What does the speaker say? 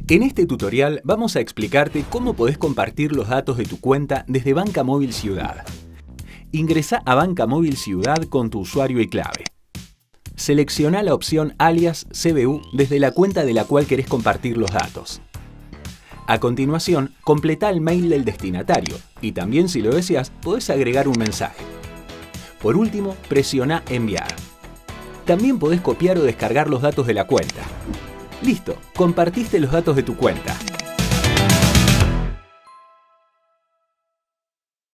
En este tutorial vamos a explicarte cómo podés compartir los datos de tu cuenta desde Banca Móvil Ciudad. Ingresá a Banca Móvil Ciudad con tu usuario y clave. Selecciona la opción Alias CBU desde la cuenta de la cual querés compartir los datos. A continuación, completá el mail del destinatario y también, si lo deseas, podés agregar un mensaje. Por último, presiona Enviar. También podés copiar o descargar los datos de la cuenta. ¡Listo! Compartiste los datos de tu cuenta.